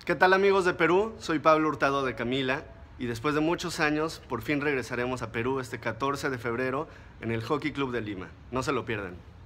¿Qué tal amigos de Perú? Soy Pablo Hurtado de Camila y después de muchos años por fin regresaremos a Perú este 14 de febrero en el Hockey Club de Lima. No se lo pierdan.